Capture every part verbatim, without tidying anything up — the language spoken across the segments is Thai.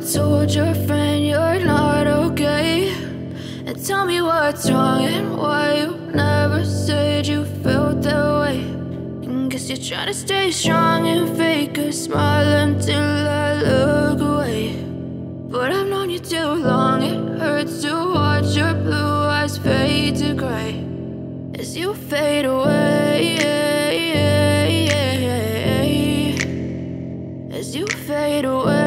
told your friend you're not okay, and tell me what's wrong and why you never said you felt that way. And guess you're trying to stay strong and fake a smile until I look away. But I've known you too long, it hurts to watch your blue eyes fade to gray as you fade away, as you fade away.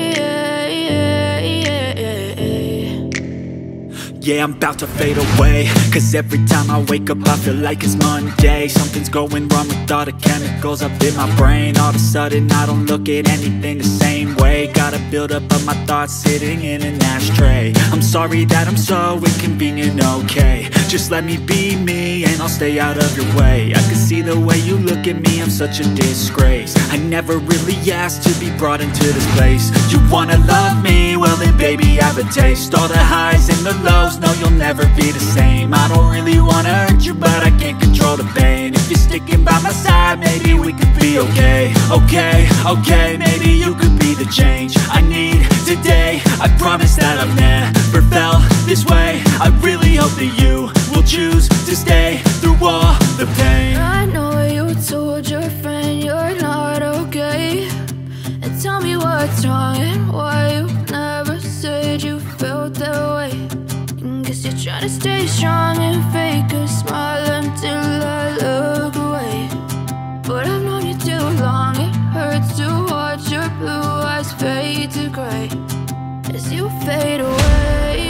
Yeah, I'm about to fade away, cause every time I wake up I feel like it's Monday. Something's going wrong with all the chemicals up in my brain. All of a sudden I don't look at anything the same way. Gotta build up of my thoughts sitting in an ashtray. I'm sorry that I'm so inconvenient, okay. Just let me be me and I'll stay out of your way. I can see the way you look at me, I'm such a disgrace. I never really asked to be brought into this place. You wanna love me? Well then baby have a taste. All the highs and the lows, no, you'll never be the same. I don't really wanna hurt you, but I can't control the pain. If you're sticking by my side, maybe we could be okay. Okay, okay, maybe you could be the change I need today. I promise that I've never felt this way. I really hope that you will choose to stay through all the pain. I know you told your friend you're not okay, and tell me what's wrong and why you never said you felt that way. Guess you're trying to stay strong and fake a smile until I look away. But I've known you too long, it hurts to watch your blue eyes fade to gray as you fade away,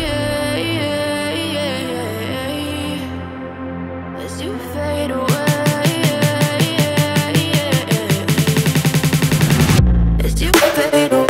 as you fade away, as you fade away.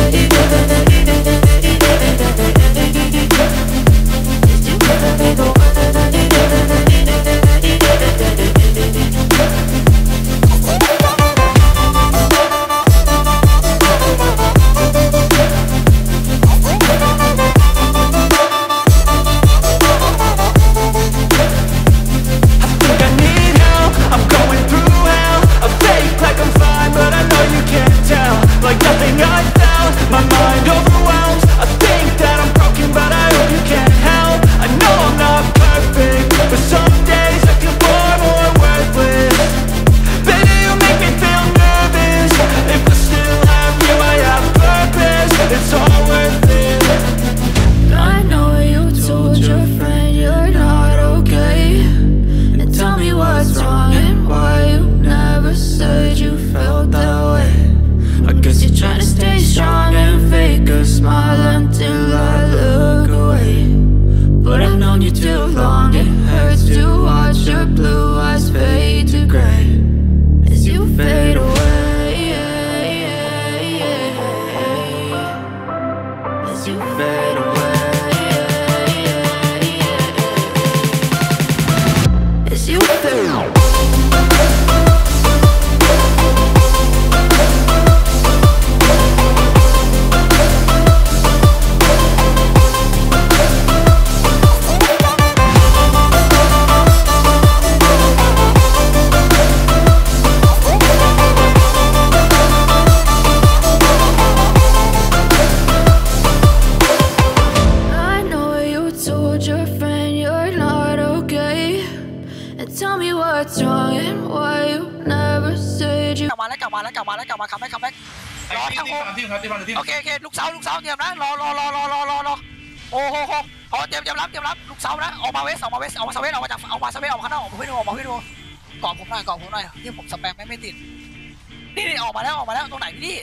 โอเคโอเคลูกเสาลูกเสาเตรียมนะรอรอรอรอรอรอรอโอ้โหโหพอเตรียมเตรียมรับเตรียมรับลูกเสานะออกมาเวสออกมาเวสออกมาสเวสออกมาจากออกมาสเวสออกมาข้างนอกออกมาพี่ดูออกมาพี่ดูกอดผมหน่อยกอดผมหน่อยที่ผมสแปมไม่ไม่ติดนี่นี่ออกมาแล้วออกมาแล้วตรงไหนพี่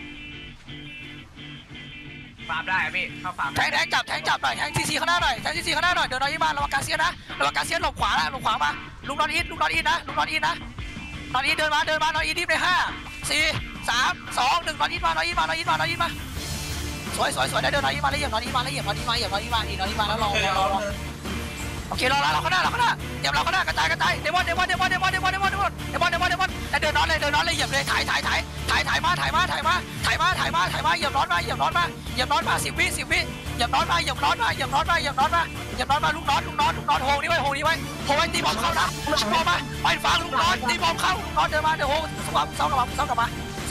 ฟาร์มได้พี่เข้าฟาร์มแทงแทงจับแทงจับหน่อยแทงซีซีข้างหน้าหน่อยแทงซีซีข้างหน้าหน่อยเดินน้อยยี่มาระวังการเซียนนะระวังการเซียนหลบขวานะหลบขวามาลุงนอนอินลุงนอนอินนะลุงนอนอินนะนอนอินเดินมาเดินมานอนอินรีบเลยห้าสี่สามสองหนึ่งนอนอินมานอนอินมานอนอินมานอนอินมาสวยสวยสวยได้เดินนอนอินมาแล้วเหยียบนอนอินมาแล้วเหยียบนอนอินมาเหยียบนอนอินมาอีกนอนอินมาแล้วรอรอรอโอเครอแล้วเราข้างหน้าเราข้างหน้าเตรียมเราข้างหน้ากระจายกระจายเดมอนเดมอนเดมอนเดมอนเดมอนเดมอนเดมอนเดมอนเดมอนเดมอนเดินนอนเลยเดินนอนเลยเหยียบเลยถ่ายถ่ายถ่ายถ่ายถ่ายมาถ่ายมาถ่ายมาถ่ายมาถ่ายมาถ่ายมาเหยียบร้อนมาเหยียบร้อนมาเหยียบร้อนมาสิบวิสิบวิเหยียบร้อนมาเหยียบร้อนมาเหยียบร้อนมาเหยียบร้อนมาเหยียบร้อนมาลูกน้อนลูกน้อนลูกน้อนโฮนี่ไว้โฮนี่ไว้โฮไว้ตีบอลเข้านะโฮมาไปฟังลูกน้อนตีบอลเข้าลูกน้อนเดินมาเดี๋ยวโฮสวับเสากลับมาเสากลับมาส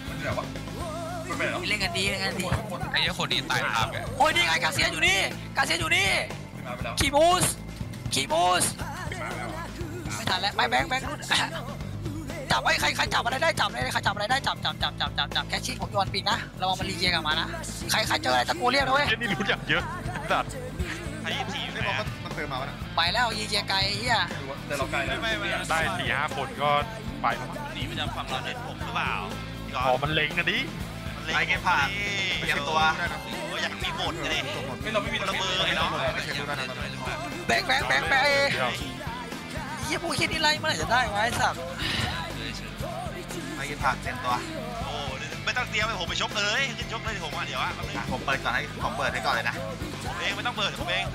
เดี๋ยววะมันไปไหนแล้วเล่นกันดีเล่นกันดีไอ้เหี้ยคนนี้ตายภาพแกโอ้ยนี่ไงกาเซียนอยู่นี่กาเซียนอยู่นี่มาไปแล้วขี่บูสขี่บูสมาแล้วไม่ทันแล้วไม่แบงค์แบงค์รุ่นจับไว้ใครใครจับอะไรได้จับเลยใครจับอะไรได้จับจับจับจับจับจับแคชชิ่งผมโยนปิงนะระวังมันรีเกียร์กลับมานะใครใครเจออะไรตะโกนเรียกนะเว้ยเฮ้ยนี่รู้จักเยอะจัดไอ้ยี่สี่ไม่บอกว่ามันเติมมาวะนะไปแล้วยีเกียร์ไกลเฮียดูว่าแต่เราไกลแล้วไม่ไม่ได้สี่ห้าคนก็ไปแล้วมั้งหนีไปจากฝั่งเราเน็ตผมหรือเปล่าพอมันเล็งกันดิไอ้เกมผ่านไปเช็คตัวได้นะอยากมีหมดเลยไม่เราไม่มีระเบิดเลยเนาะไม่เช็คดูได้นะตอนนี้แบงค์แบงค์แบงค์แบงค์เฮียพวกคิดนี่ไรเมื่อไหร่จะได้ไว้สับไอ้กินผักเต็มตัวโอ้ไม่ต้องเตรียมให้ผมไปชกเลยขึ้นชกเลยผมอ่ะเดี๋ยวอ่ะผมเปิดก่อนให้ผมเปิดให้ก่อนเลยนะผมเองไม่ต้องเปิดผมเอง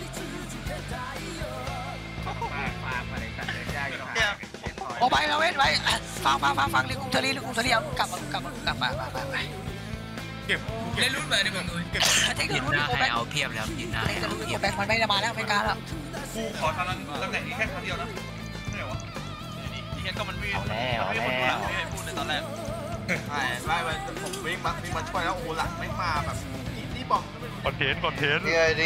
เนี่ยโอ้ไปแล้วเว้นไปฟังฟังฟังฟังเรื่องกุ้งทะเลเรื่องกุ้งทะเลเอากลับมากลับมากลับมาไปไปไปเก็บเล่นรุ่นเลยดิมึงเก็บเทคนิครุ่นโอแบงค์เอาเพียบแล้วยืนหน้าเทคนิครุ่นโอแบงค์มันไม่ได้มาแล้วไม่กล้าแล้วกูขอทำนั้นตำแหน่งนี้แค่ครั้งเดียวนะไม่เหรอวะนี่แค่ก็มันไม่ไม่คนพูดไม่พูดในตอนแรกไม่ไม่ผมวิ่งมาวิ่งมาช่วยแล้วโอ้หลังไม่มาแบบนี่บอกคอนเทนต์คอนเทนต์นี่ไง